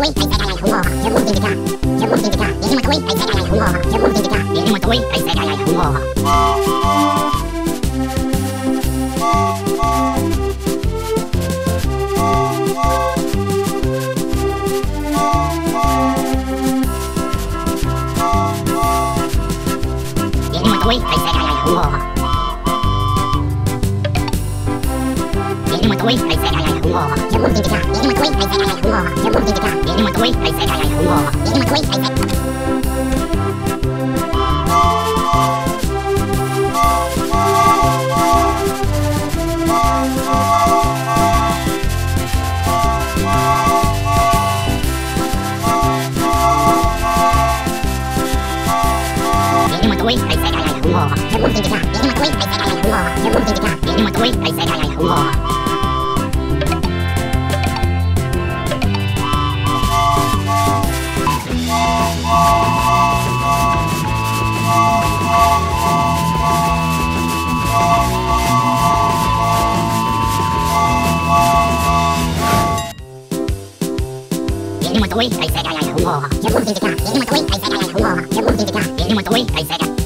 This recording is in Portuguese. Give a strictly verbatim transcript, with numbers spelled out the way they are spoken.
Ele matou ele, aí segue, aí, aí, rumor. Eu vou indicar. Ele matou ele, aí segue, aí, rumor. Eu vou indicar. Ele matou ele, aí segue.